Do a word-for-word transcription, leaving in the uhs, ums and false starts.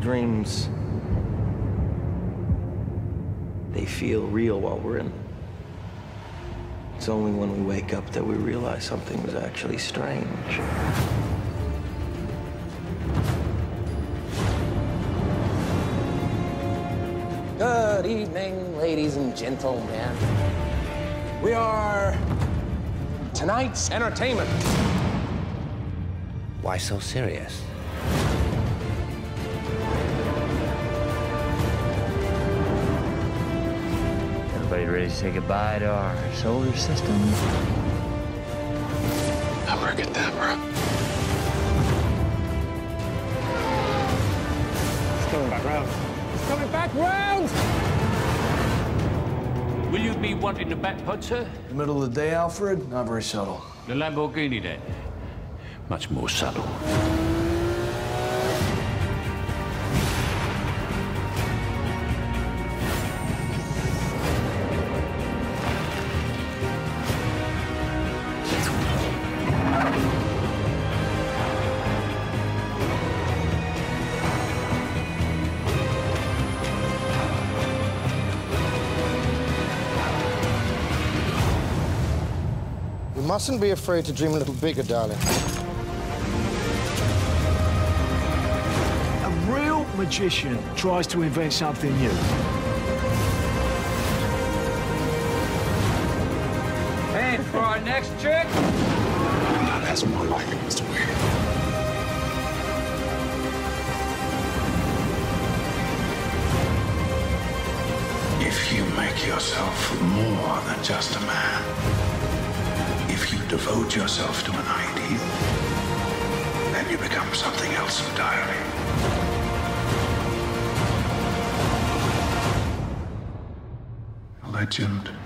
dreams, they feel real while we're in them. It's only when we wake up that we realize something was actually strange. Good evening, ladies and gentlemen. We are tonight's entertainment. Why so serious? Everybody ready to say goodbye to our solar system? Abracadabra. It's coming back round. It's coming back round! Will you be wanting the back pod, sir? The middle of the day, Alfred? Not very subtle. The Lamborghini, then? Much more subtle. You mustn't be afraid to dream a little bigger, darling. A real magician tries to invent something new. And for our next trick? Now that's more like it, Mister Wade. If you make yourself more than just a man, if you devote yourself to an ideal, then you become something else entirely. A legend.